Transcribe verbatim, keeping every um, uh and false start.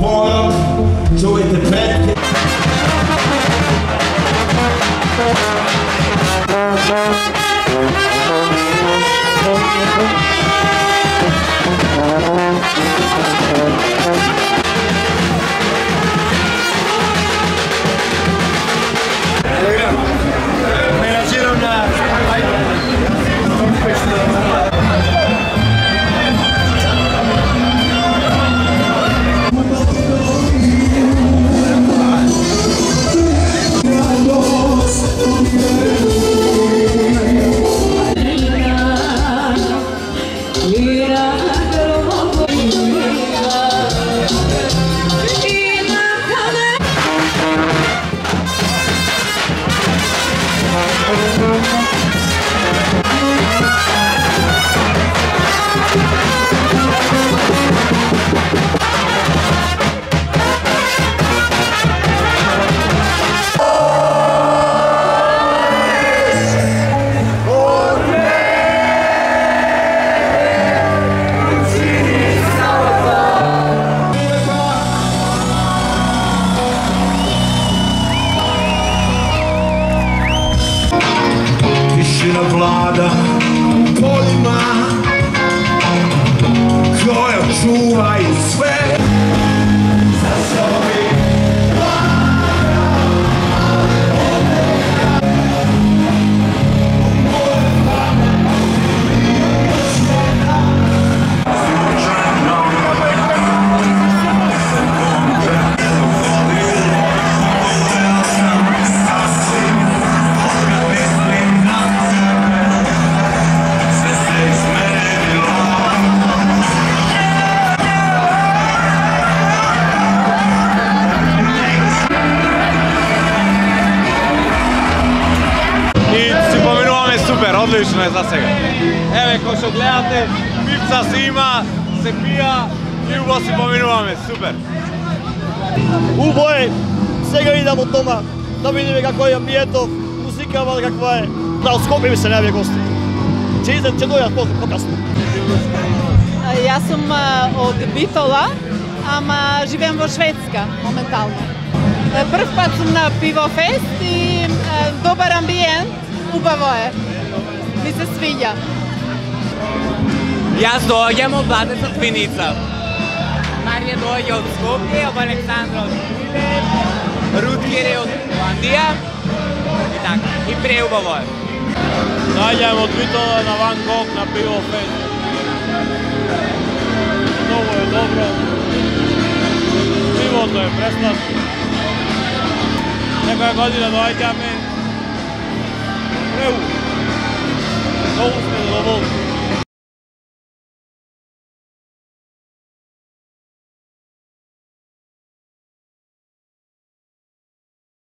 Porno, čuvajte petke. Menađiram na... Vlada poljima koja čuvaju sve. Odlično je za svega. Evo, ko što gledate, pivca se ima, se pija i ubo si pominuvame, super. Ubo je, svega vidim od doma, da vidim kako je ambijento, muzika malo kakva je. Da, od Skopje mi se najavije gosti. Će izdati, će dojati pokasno. Ja sam od Bitola, ama živim vo Švedska momentalno. Prv pat sam na Pivo Fest i dobar ambijent, ubavo je. Mi se sviđa. Jaz dođem od Vlade Crkvenica. Marija dođe od Skopje, od Aleksandra od Ljubile, Rutger je od Holandija i tako. I preubavo je. Dođem od Bitola na Van Gogh na Pivo Fest. Ovo je dobro. Pivo to je preslatno. Nekoja godina dođem